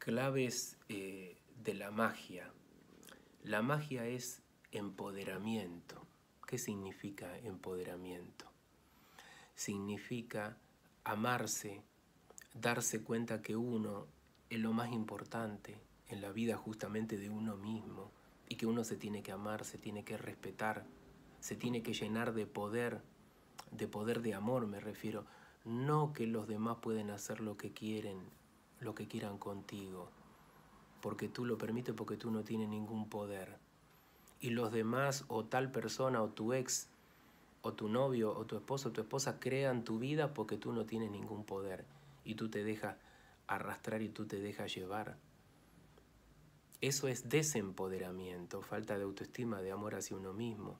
Claves de la magia. La magia es empoderamiento. ¿Qué significa empoderamiento? Significa amarse, darse cuenta que uno es lo más importante en la vida justamente de uno mismo y que uno se tiene que amar, se tiene que respetar, se tiene que llenar de poder de amor me refiero, no que los demás pueden hacer lo que quieren, lo que quieran contigo, porque tú lo permites, porque tú no tienes ningún poder. Y los demás, o tal persona, o tu ex, o tu novio, o tu esposo, o tu esposa, crean tu vida porque tú no tienes ningún poder. Y tú te dejas arrastrar y tú te dejas llevar. Eso es desempoderamiento, falta de autoestima, de amor hacia uno mismo.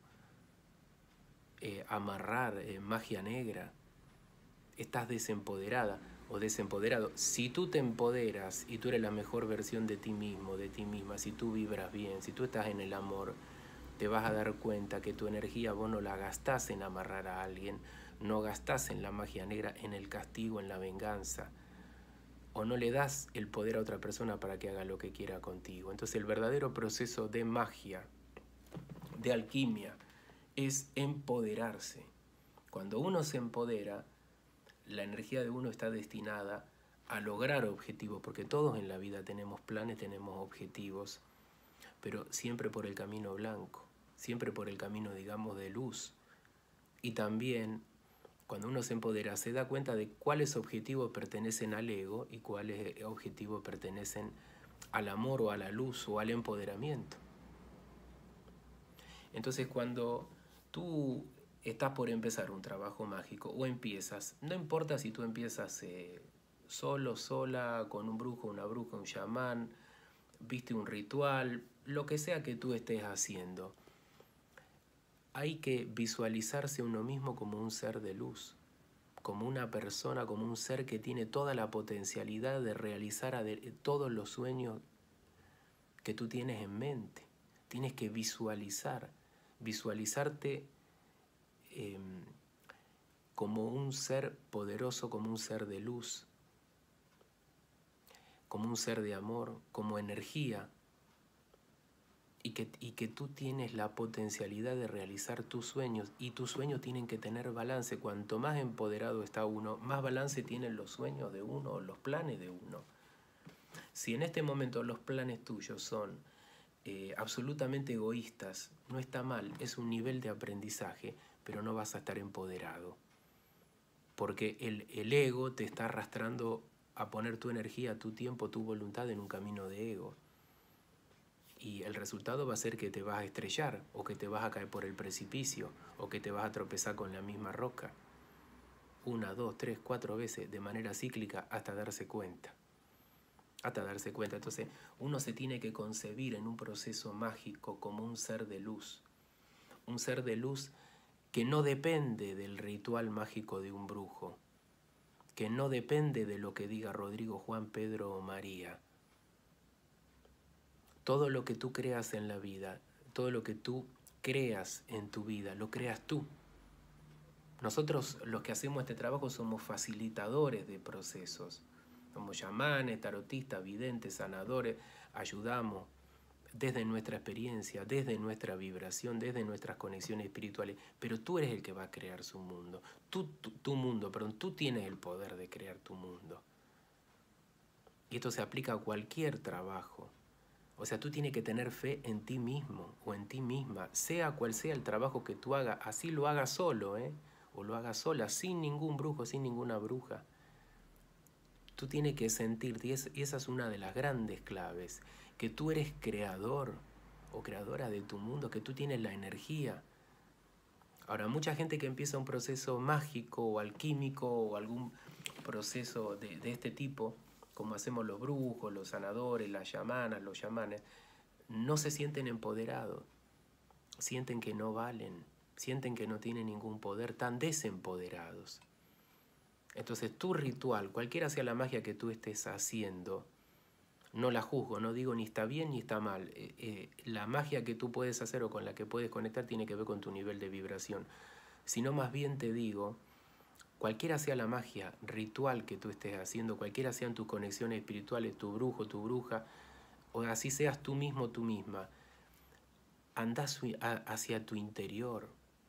Amarrar, magia negra. Estás desempoderada o desempoderado. Si tú te empoderas y tú eres la mejor versión de ti mismo, de ti misma, si tú vibras bien, si tú estás en el amor, te vas a dar cuenta que tu energía vos no la gastás en amarrar a alguien, no gastás en la magia negra, en el castigo, en la venganza, o no le das el poder a otra persona para que haga lo que quiera contigo. Entonces el verdadero proceso de magia, de alquimia, es empoderarse. Cuando uno se empodera, la energía de uno está destinada a lograr objetivos, porque todos en la vida tenemos planes, tenemos objetivos, pero siempre por el camino blanco, siempre por el camino, digamos, de luz. Y también, cuando uno se empodera, se da cuenta de cuáles objetivos pertenecen al ego y cuáles objetivos pertenecen al amor o a la luz o al empoderamiento. Entonces, cuando tú estás por empezar un trabajo mágico o empiezas, no importa si tú empiezas solo, sola, con un brujo, una bruja, un chamán, viste un ritual, lo que sea que tú estés haciendo, hay que visualizarse uno mismo como un ser de luz, como una persona, como un ser que tiene toda la potencialidad de realizar todos los sueños que tú tienes en mente. Tienes que visualizarte como un ser poderoso, como un ser de luz, como un ser de amor, como energía, y que tú tienes la potencialidad de realizar tus sueños, y tus sueños tienen que tener balance. Cuanto más empoderado está uno, más balance tienen los sueños de uno, los planes de uno. Si en este momento los planes tuyos son absolutamente egoístas, no está mal, es un nivel de aprendizaje, pero no vas a estar empoderado. Porque el ego te está arrastrando a poner tu energía, tu tiempo, tu voluntad en un camino de ego. Y el resultado va a ser que te vas a estrellar, o que te vas a caer por el precipicio, o que te vas a tropezar con la misma roca. 1, 2, 3, 4 veces de manera cíclica hasta darse cuenta. Entonces, uno se tiene que concebir en un proceso mágico como un ser de luz. Un ser de luz que no depende del ritual mágico de un brujo, que no depende de lo que diga Rodrigo, Juan, Pedro o María. Todo lo que tú creas en la vida, todo lo que tú creas en tu vida, lo creas tú. Nosotros los que hacemos este trabajo somos facilitadores de procesos. Somos chamanes, tarotistas, videntes, sanadores, ayudamos desde nuestra experiencia, desde nuestra vibración, desde nuestras conexiones espirituales, pero tú eres el que va a crear su mundo. Tú tienes el poder de crear tu mundo. Y esto se aplica a cualquier trabajo. O sea, tú tienes que tener fe en ti mismo o en ti misma, sea cual sea el trabajo que tú hagas, así lo hagas solo, o lo hagas sola, sin ningún brujo, sin ninguna bruja. Tú tienes que sentirte, y esa es una de las grandes claves, que tú eres creador o creadora de tu mundo, que tú tienes la energía. Ahora, mucha gente que empieza un proceso mágico o alquímico o algún proceso de este tipo, como hacemos los brujos, los sanadores, las chamanas, los chamanes, no se sienten empoderados, sienten que no valen, sienten que no tienen ningún poder, tan desempoderados. Entonces tu ritual, cualquiera sea la magia que tú estés haciendo, no la juzgo, no digo ni está bien ni está mal. La magia que tú puedes hacer o con la que puedes conectar tiene que ver con tu nivel de vibración. Sino más bien te digo, Cualquiera sea la magia, ritual que tú estés haciendo, cualquiera sean tus conexiones espirituales, tu brujo, tu bruja, o así seas tú mismo, tú misma, anda hacia tu interior,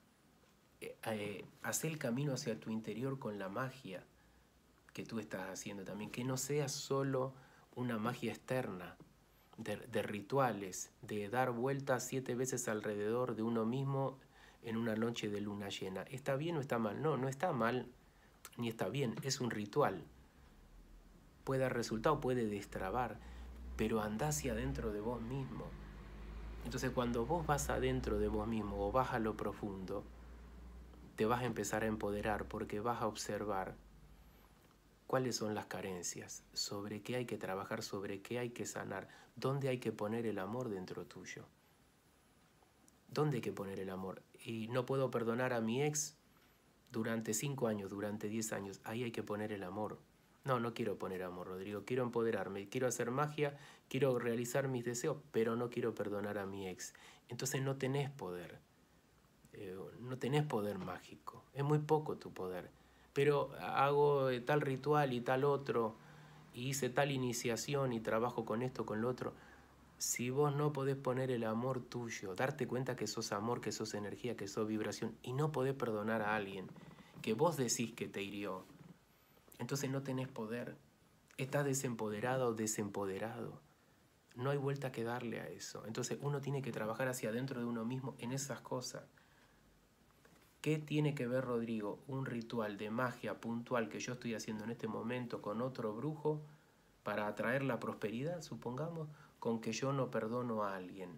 haz el camino hacia tu interior con la magia que tú estás haciendo también, que no sea solo una magia externa, de rituales, de dar vueltas 7 veces alrededor de uno mismo en una noche de luna llena. ¿Está bien o está mal? No, no está mal ni está bien, es un ritual. Puede dar resultado, puede destrabar, pero anda hacia adentro de vos mismo. Entonces cuando vos vas adentro de vos mismo o vas a lo profundo, te vas a empezar a empoderar porque vas a observar cuáles son las carencias, sobre qué hay que trabajar, sobre qué hay que sanar, dónde hay que poner el amor dentro tuyo. ¿Dónde hay que poner el amor? Y no puedo perdonar a mi ex durante 5 años, durante 10 años. Ahí hay que poner el amor. No, no quiero poner amor, Rodrigo. Quiero empoderarme, quiero hacer magia, quiero realizar mis deseos, pero no quiero perdonar a mi ex. Entonces no tenés poder. No tenés poder mágico. Es muy poco tu poder. Pero hago tal ritual y tal otro, y hice tal iniciación y trabajo con esto, con lo otro. Si vos no podés poner el amor tuyo, darte cuenta que sos amor, que sos energía, que sos vibración, y no podés perdonar a alguien que vos decís que te hirió, entonces no tenés poder. Estás desempoderado o desempoderado. No hay vuelta que darle a eso. Entonces uno tiene que trabajar hacia adentro de uno mismo en esas cosas. ¿Qué tiene que ver, Rodrigo, un ritual de magia puntual que yo estoy haciendo en este momento con otro brujo para atraer la prosperidad, supongamos, con que yo no perdono a alguien?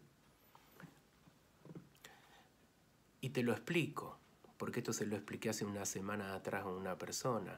Y te lo explico, porque esto se lo expliqué hace una semana atrás a una persona.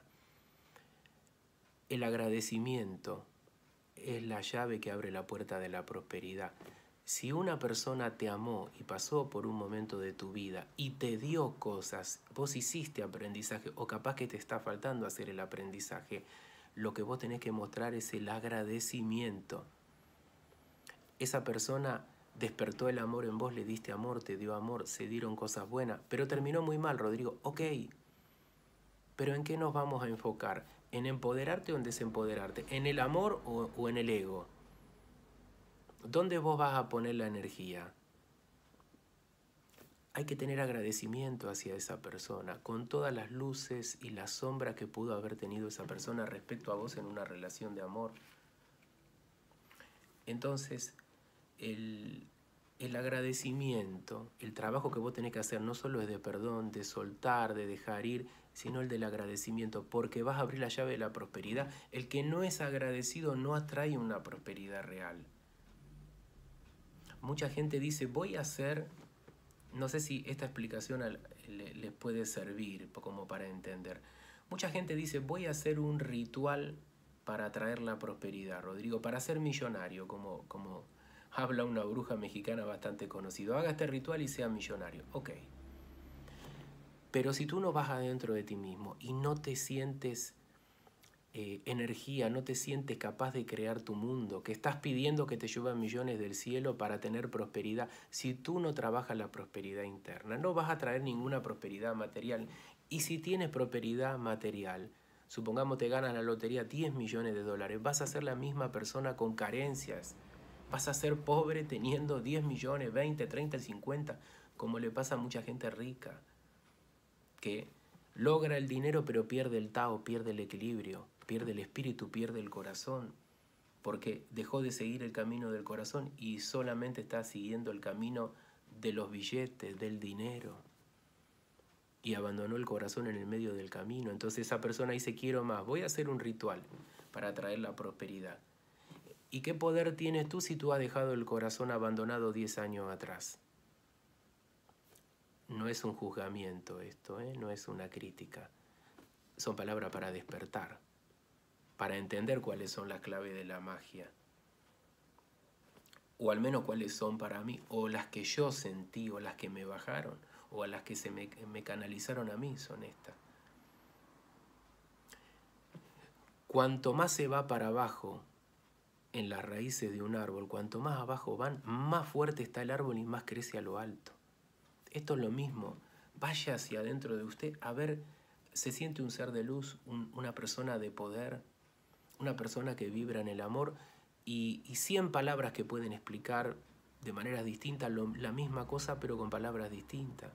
El agradecimiento es la llave que abre la puerta de la prosperidad. Si una persona te amó y pasó por un momento de tu vida y te dio cosas, vos hiciste aprendizaje, o capaz que te está faltando hacer el aprendizaje, lo que vos tenés que mostrar es el agradecimiento. Esa persona despertó el amor en vos, le diste amor, te dio amor, se dieron cosas buenas, pero terminó muy mal, Rodrigo. Ok, pero ¿en qué nos vamos a enfocar? ¿En empoderarte o en desempoderarte? ¿En el amor o en el ego? ¿Dónde vos vas a poner la energía? Hay que tener agradecimiento hacia esa persona, con todas las luces y las sombras que pudo haber tenido esa persona respecto a vos en una relación de amor. Entonces, el agradecimiento, el trabajo que vos tenés que hacer no solo es de perdón, de soltar, de dejar ir, sino el del agradecimiento, porque vas a abrir la llave de la prosperidad. El que no es agradecido no atrae una prosperidad real. Mucha gente dice, voy a hacer, no sé si esta explicación les puede servir como para entender. Mucha gente dice, voy a hacer un ritual para atraer la prosperidad, Rodrigo, para ser millonario, como habla una bruja mexicana bastante conocida. Haga este ritual y sea millonario. Ok. Pero si tú no vas adentro de ti mismo y no te sientes energía, no te sientes capaz de crear tu mundo, que estás pidiendo que te lluevan millones del cielo para tener prosperidad, si tú no trabajas la prosperidad interna, no vas a traer ninguna prosperidad material. Y si tienes prosperidad material, supongamos te ganas la lotería 10 millones de dólares, vas a ser la misma persona con carencias. Vas a ser pobre teniendo 10 millones, 20, 30, 50, como le pasa a mucha gente rica, que logra el dinero pero pierde el Tao, pierde el equilibrio, pierde el espíritu, pierde el corazón, porque dejó de seguir el camino del corazón y solamente está siguiendo el camino de los billetes, del dinero, y abandonó el corazón en el medio del camino. Entonces esa persona dice, quiero más, voy a hacer un ritual para traer la prosperidad. ¿Y qué poder tienes tú si tú has dejado el corazón abandonado 10 años atrás? No es un juzgamiento esto, no es una crítica. Son palabras para despertar, para entender cuáles son las claves de la magia. O al menos cuáles son para mí, o las que yo sentí, o las que me bajaron, o a las que me canalizaron a mí, son estas. Cuanto más se va para abajo en las raíces de un árbol, cuanto más abajo van, más fuerte está el árbol y más crece a lo alto. Esto es lo mismo. Vaya hacia adentro de usted a ver se siente un ser de luz, una persona de poder, una persona que vibra en el amor, y 100 palabras que pueden explicar de maneras distintas la misma cosa, pero con palabras distintas.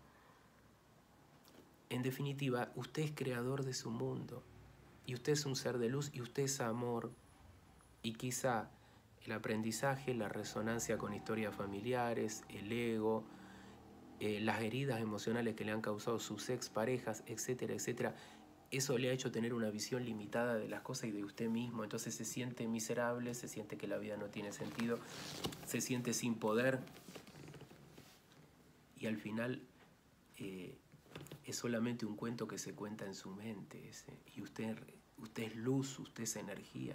En definitiva, usted es creador de su mundo, y usted es un ser de luz, y usted es amor, y quizá el aprendizaje, la resonancia con historias familiares, el ego, las heridas emocionales que le han causado sus exparejas, etcétera, etcétera, eso le ha hecho tener una visión limitada de las cosas y de usted mismo. Entonces se siente miserable, se siente que la vida no tiene sentido, se siente sin poder, y al final es solamente un cuento que se cuenta en su mente ese. Y usted es luz, usted es energía.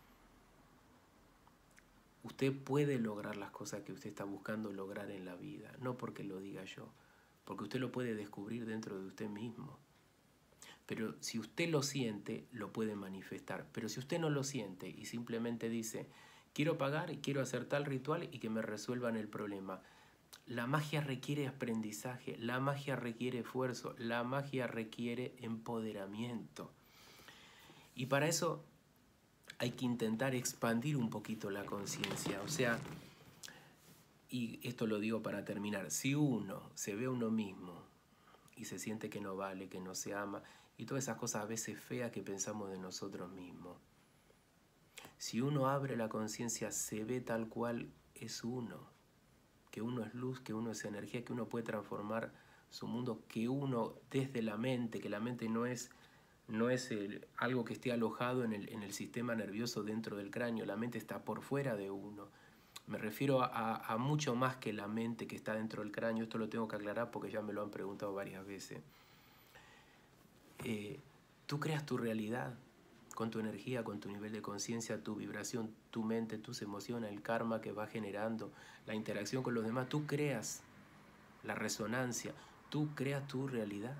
Usted puede lograr las cosas que usted está buscando lograr en la vida, no porque lo diga yo, porque usted lo puede descubrir dentro de usted mismo. Pero si usted lo siente, lo puede manifestar. Pero si usted no lo siente y simplemente dice, quiero pagar y quiero hacer tal ritual y que me resuelvan el problema. La magia requiere aprendizaje, la magia requiere esfuerzo, la magia requiere empoderamiento. Y para eso hay que intentar expandir un poquito la conciencia. O sea, y esto lo digo para terminar, si uno se ve a uno mismo y se siente que no vale, que no se ama, y todas esas cosas a veces feas que pensamos de nosotros mismos, si uno abre la conciencia, se ve tal cual es uno, que uno es luz, que uno es energía, que uno puede transformar su mundo, que uno desde la mente, que la mente no es algo que esté alojado en el sistema nervioso dentro del cráneo, la mente está por fuera de uno. Me refiero a mucho más que la mente que está dentro del cráneo. Esto lo tengo que aclarar porque ya me lo han preguntado varias veces. Tú creas tu realidad con tu energía, con tu nivel de conciencia, tu vibración, tu mente, tus emociones, el karma que va generando, la interacción con los demás. Tú creas la resonancia, tú creas tu realidad.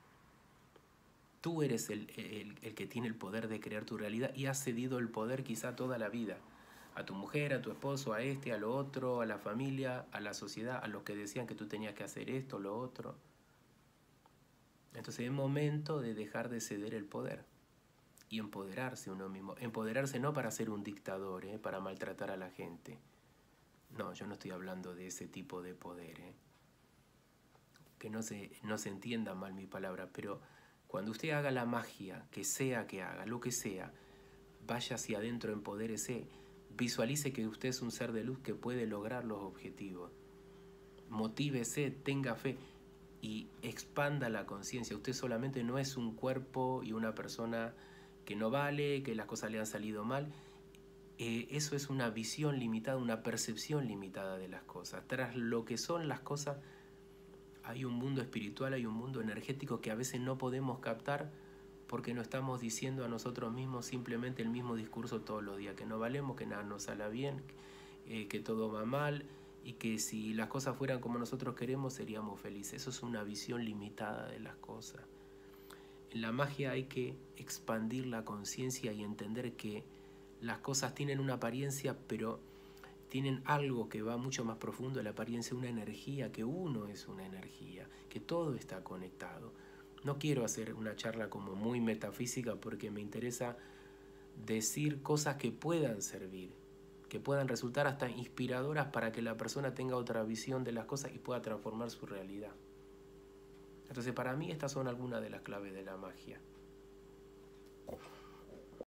Tú eres el que tiene el poder de crear tu realidad y has cedido el poder quizá toda la vida. A tu mujer, a tu esposo, a este, a lo otro, a la familia, a la sociedad, a los que decían que tú tenías que hacer esto, lo otro. Entonces es momento de dejar de ceder el poder y empoderarse uno mismo. Empoderarse no para ser un dictador, para maltratar a la gente. No, yo no estoy hablando de ese tipo de poder. Que no se entienda mal mi palabra, pero cuando usted haga la magia, que sea que haga, lo que sea, vaya hacia adentro, empodérese, visualice que usted es un ser de luz que puede lograr los objetivos. Motívese, tenga fe y expanda la conciencia. Usted solamente no es un cuerpo y una persona que no vale, que las cosas le han salido mal. Eso es una visión limitada, una percepción limitada de las cosas. Tras lo que son las cosas, hay un mundo espiritual, hay un mundo energético que a veces no podemos captar porque no estamos diciendo a nosotros mismos simplemente el mismo discurso todos los días, que no valemos, que nada nos sale bien, que todo va mal y que si las cosas fueran como nosotros queremos seríamos felices. Eso es una visión limitada de las cosas. En la magia hay que expandir la conciencia y entender que las cosas tienen una apariencia, pero tienen algo que va mucho más profundo de la apariencia, una energía, que uno es una energía, que todo está conectado. No quiero hacer una charla como muy metafísica porque me interesa decir cosas que puedan servir, que puedan resultar hasta inspiradoras para que la persona tenga otra visión de las cosas y pueda transformar su realidad. Entonces, para mí estas son algunas de las claves de la magia.